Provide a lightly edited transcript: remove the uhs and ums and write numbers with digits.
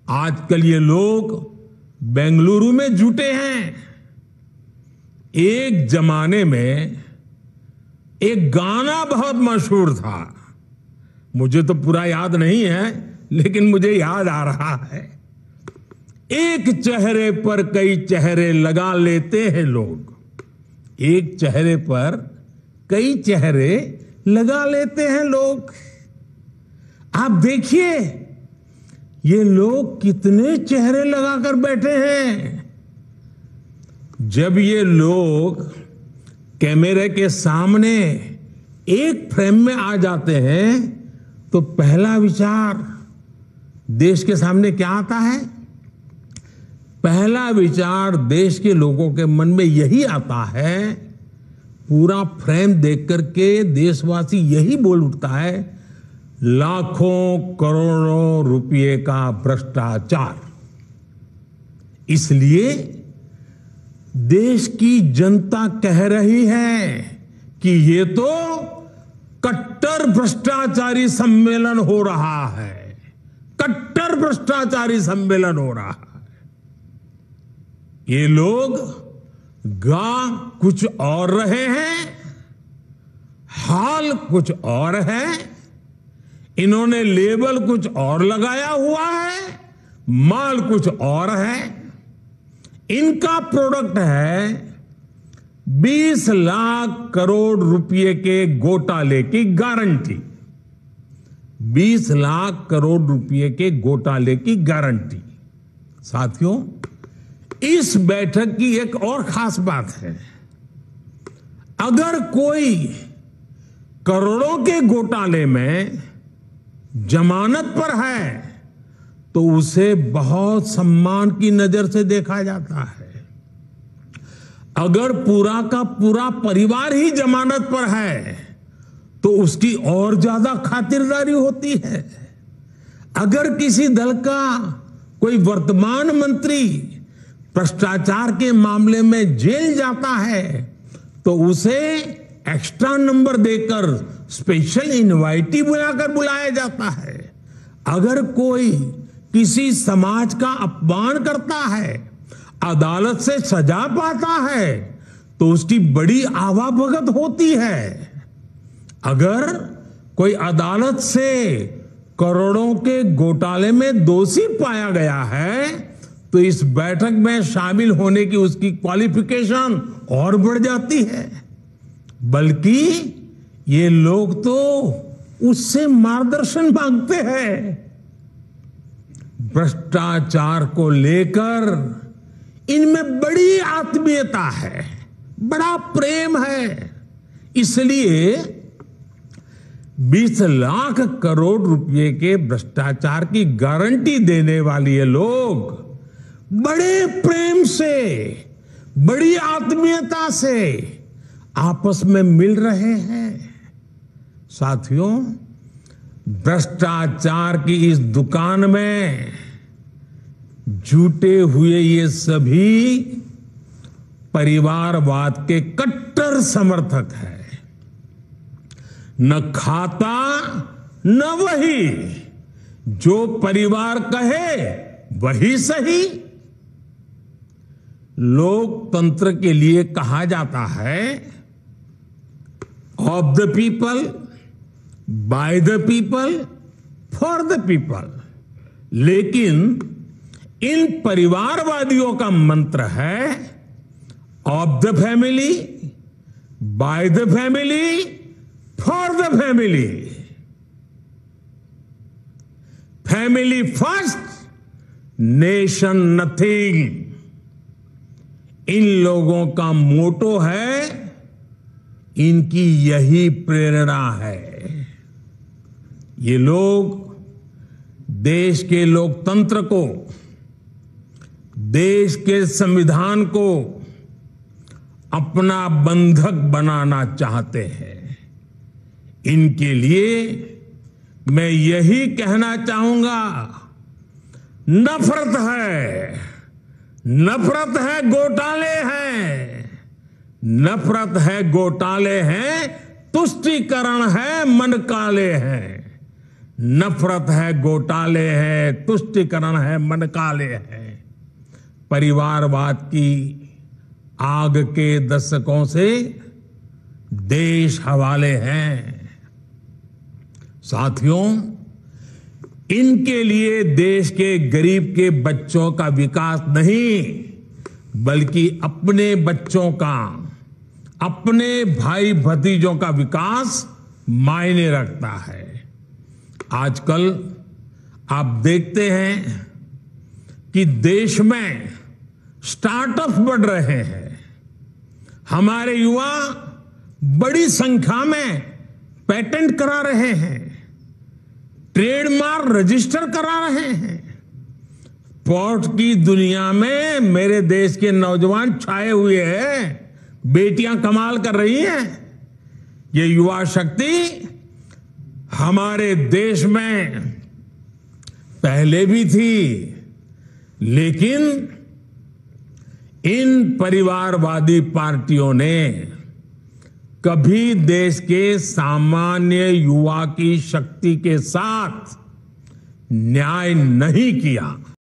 आजकल ये लोग बेंगलुरु में जुटे हैं। एक जमाने में एक गाना बहुत मशहूर था, मुझे तो पूरा याद नहीं है, लेकिन मुझे याद आ रहा है। एक चेहरे पर कई चेहरे लगा लेते हैं लोग, एक चेहरे पर कई चेहरे लगा लेते हैं लोग। आप देखिए ये लोग कितने चेहरे लगाकर बैठे हैं। जब ये लोग कैमरे के सामने एक फ्रेम में आ जाते हैं तो पहला विचार देश के सामने क्या आता है? पहला विचार देश के लोगों के मन में यही आता है, पूरा फ्रेम देख करके देशवासी यही बोल उठता है, लाखों करोड़ों रुपए का भ्रष्टाचार। इसलिए देश की जनता कह रही है कि ये तो कट्टर भ्रष्टाचारी सम्मेलन हो रहा है, कट्टर भ्रष्टाचारी सम्मेलन हो रहा है। ये लोग गा कुछ और रहे हैं, हाल कुछ और है, इन्होंने लेबल कुछ और लगाया हुआ है, माल कुछ और है। इनका प्रोडक्ट है 20 लाख करोड़ रुपए के घोटाले की गारंटी, 20 लाख करोड़ रुपए के घोटाले की गारंटी। साथियों, इस बैठक की एक और खास बात है, अगर कोई करोड़ों के घोटाले में जमानत पर है तो उसे बहुत सम्मान की नजर से देखा जाता है। अगर पूरा का पूरा परिवार ही जमानत पर है तो उसकी और ज्यादा खातिरदारी होती है। अगर किसी दल का कोई वर्तमान मंत्री भ्रष्टाचार के मामले में जेल जाता है तो उसे एक्स्ट्रा नंबर देकर स्पेशल इनवाइटी बुलाकर बुलाया जाता है। अगर कोई किसी समाज का अपमान करता है, अदालत से सजा पाता है तो उसकी बड़ी आवाभगत होती है। अगर कोई अदालत से करोड़ों के घोटाले में दोषी पाया गया है तो इस बैठक में शामिल होने की उसकी क्वालिफिकेशन और बढ़ जाती है। बल्कि ये लोग तो उससे मार्गदर्शन मांगते हैं। भ्रष्टाचार को लेकर इनमें बड़ी आत्मीयता है, बड़ा प्रेम है। इसलिए 20 लाख करोड़ रुपए के भ्रष्टाचार की गारंटी देने वाले ये लोग बड़े प्रेम से, बड़ी आत्मीयता से आपस में मिल रहे हैं। साथियों, भ्रष्टाचार की इस दुकान में जुटे हुए ये सभी परिवारवाद के कट्टर समर्थक हैं। न खाता न वही, जो परिवार कहे वही सही। लोकतंत्र के लिए कहा जाता है of the people, by the people, for the people. लेकिन इन परिवारवादियों का मंत्र है of the family, by the family, for the family. Family first, nation nothing. इन लोगों का मोटो है, इनकी यही प्रेरणा है। ये लोग देश के लोकतंत्र को, देश के संविधान को अपना बंधक बनाना चाहते हैं। इनके लिए मैं यही कहना चाहूंगा, नफरत है, नफरत है, घोटाले हैं, नफरत है, घोटाले हैं, तुष्टीकरण है, मन काले हैं। नफरत है, घोटाले है, तुष्टिकरण है, मनकाले है। परिवारवाद की आग के दशकों से देश हवाले हैं। साथियों, इनके लिए देश के गरीब के बच्चों का विकास नहीं, बल्कि अपने बच्चों का, अपने भाई भतीजों का विकास मायने रखता है। आजकल आप देखते हैं कि देश में स्टार्टअप बढ़ रहे हैं। हमारे युवा बड़ी संख्या में पेटेंट करा रहे हैं, ट्रेडमार्क रजिस्टर करा रहे हैं। स्पोर्ट्स की दुनिया में मेरे देश के नौजवान छाए हुए हैं, बेटियां कमाल कर रही हैं। ये युवा शक्ति हमारे देश में पहले भी थी, लेकिन इन परिवारवादी पार्टियों ने कभी देश के सामान्य युवा की शक्ति के साथ न्याय नहीं किया।